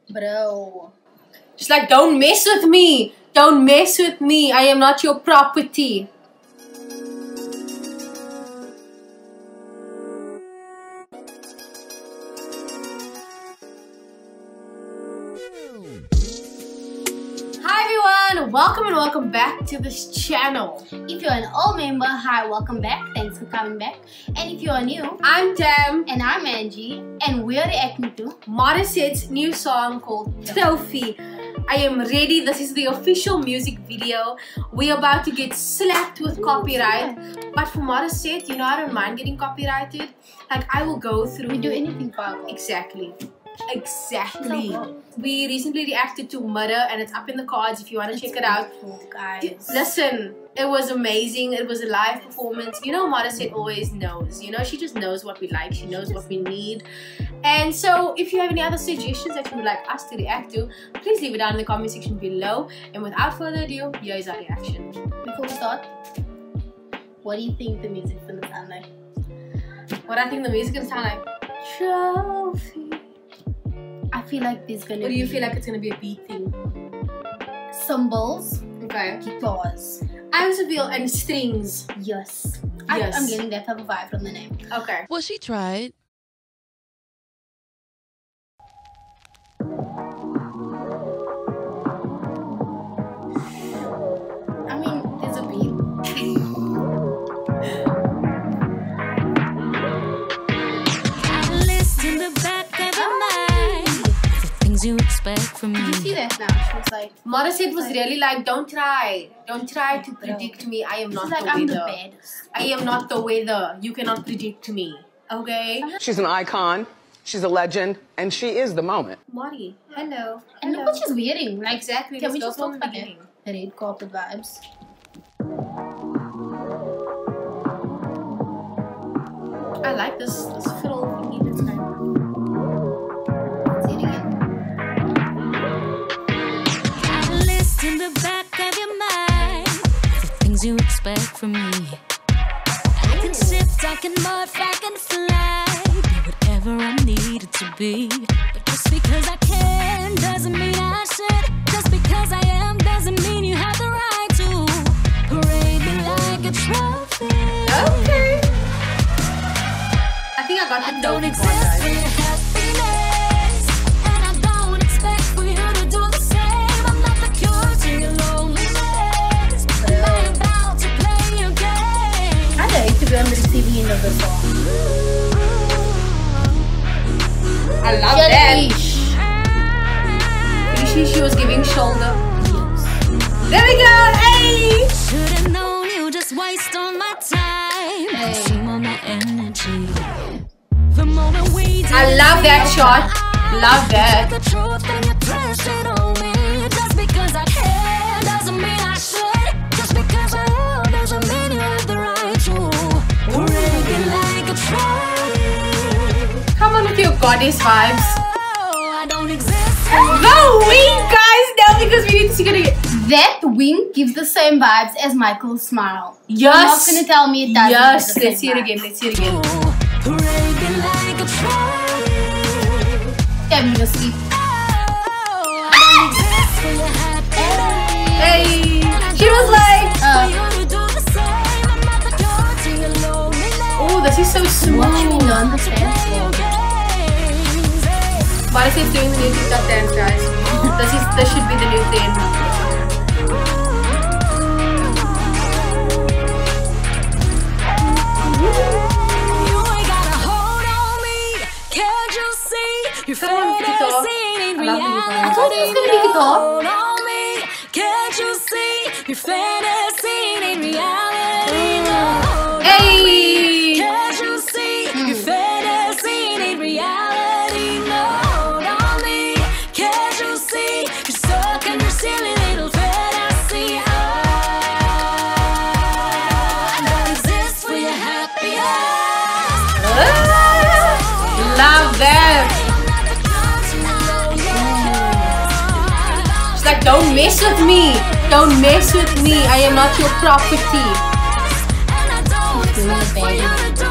Bro. She's like, don't mess with me. Don't mess with me. I am not your property. Hi everyone, welcome and welcome back to this channel. If you're an old member, hi, welcome back. Thanks for coming back. And if you're new, I'm Tam. And I'm Angie. And we're reacting to Morissette new song called Trophy. I am ready. This is the official music video. We're about to get slapped with copyright. But for Morissette, you know, I don't mind getting copyrighted. Like, I will go through. We do anything for our goal. Exactly. We recently reacted to Murder and it's up in the cards if you want to check it out. Guys. Listen, it was amazing. It was a live performance. You know, Morissette always knows. You know, she just knows what we like. She knows what we need. And so, if you have any other suggestions that you would like us to react to, please leave it down in the comment section below. And without further ado, here is our reaction. Before we start, what do you think the music's gonna sound like? What I think the music gonna sound like? Trophy. I feel like there's gonna What do you feel like it's gonna be a beat thing? Cymbals. Okay. Guitars. I also feel and strings. Yes. Yes. I'm getting that type of vibe from the name. Okay. Well, she tried. I mean, there's a beat. You expect from me. Did you see that now? She was like, Morissette was really like, don't try to predict me. I am not like, the I'm the weather. baddest. I am not the weather. You cannot predict me. Okay? She's an icon. She's a legend, and she is the moment. Mori, hello. And look what she's wearing. Like, Exactly. can we let's just go talk from about the that? beginning. The red carpet vibes. I like this fiddle thingy that's going on. Say it again. In the back of your mind, the things you expect from me. I can shift, I can morph, I can fly, be whatever I need it to be. But just because I can doesn't mean I should. Just because I am doesn't mean you have the right to parade me like a trophy. Okay. I think I got the I don't trophy exist part, for guys. your happiness, and I don't expect for you to do the same. I'm not the cure to your loneliness. I'm about to play your game. I'd hate to be on the receiving end of the song. I love that. Jellyfish. Did you see she was giving shoulder? Yes. There we go. Hey! Should've known you just waste all my time. Consume all my energy. The moment we did, I love that shot. Love that. the truth and you thrashed it on me. Just because I can doesn't mean I should. Just because I am doesn't mean you have the right to parade me like a trophy. Come on with your goddess vibes. Oh, I don't exist. The wing, guys. Now because we need to see it. That wink gives the same vibes as Michael's smile. Yes. You're not gonna tell me it doesn't. Yes. give the Let's see same it again. vibes. Let's see it again. Parade me like a trophy. Damn, you sleep. Oh, I don't exist for your happiness. Hey. She was like, oh, this is so smooth. What should we learn the dance for? Morissette doing the new TikTok dance, guys. This should be the new thing. I thought it was gonna be guitar. Can't you see your fantasy in reality? No. Hey! Can't you see your fantasy in reality? No, not me. Can't you see you're stuck in your silly little fantasy? I don't exist for your happiness. Love that. She's like, don't mess with me. Don't mess with me. I am not your property. Doing the baby.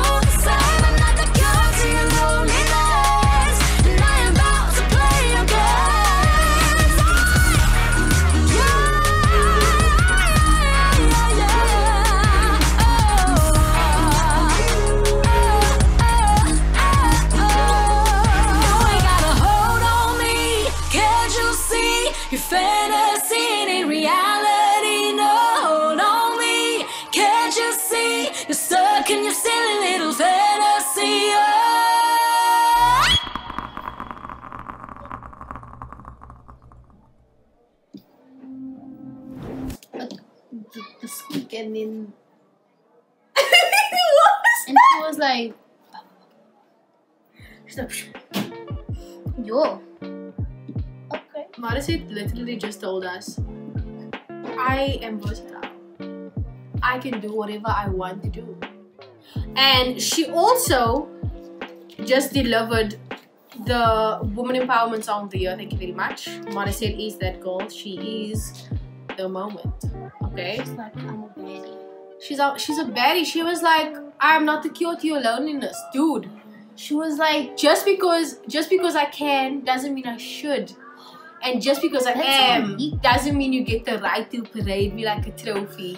Your fantasy ain't reality, no, hold on me. Can't you see? You're stuck in your silly little fantasy. Oh. The squeak and then What was and she was like, yo. Okay. Modesty literally just told us, I am versatile. I can do whatever I want to do. And she also just delivered the Woman Empowerment Song of the Year. Thank you very much. Modesty is that girl. She is the moment. Okay? She's like, I'm a baddie. She's a baddie. She was like, I'm not the cure to your loneliness. Dude. She was like, just because I can doesn't mean I should. And just because I That's am so deep. doesn't mean you get the right to parade me like a trophy.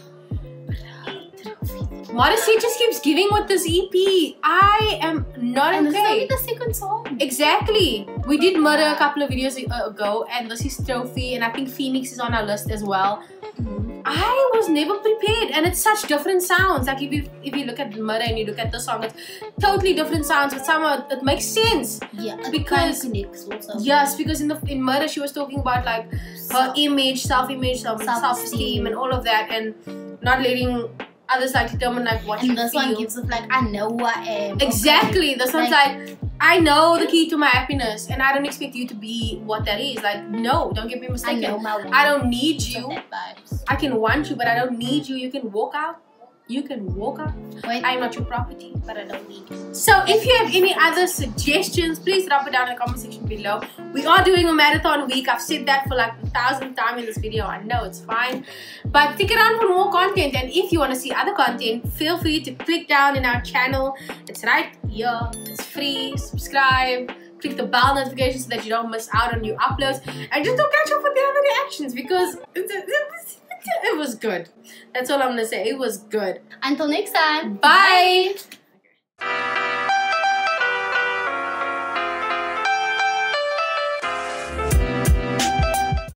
Modesty just keeps giving with this EP. I am not And this is only okay. the second song. Exactly. We did Murder a couple of videos ago, and this is Trophy, and I think Phoenix is on our list as well. I was never prepared, and it's such different sounds. Like if you look at Murder and you look at the song, it's totally different sounds, but somehow it makes sense. Yeah, Because- connects also. Yes, because in Murder she was talking about like her image, self-image, self-esteem, and all of that, and not letting others like determine like what you And this feel. one gives us like, I know who I am. Exactly. Okay. This one's like, I know the key to my happiness, and I don't expect you to be what that is. Like, no, don't get me I mistaken. know my worth. I don't need So you. that vibes. I can want you, but I don't need you. You can walk out. You can walk out. Wait, I'm not your property. but I don't need you. So if you have any other suggestions, please drop it down in the comment section below. We are doing a marathon week. I've said that for like 1,000 times in this video. I know it's fine. But stick around for more content. And if you want to see other content, feel free to click down in our channel. It's right here. It's free. Subscribe. Click the bell notification so that you don't miss out on new uploads. And just don't catch up with the other reactions because it was good. That's all I'm going to say. It was good. Until next time. Bye.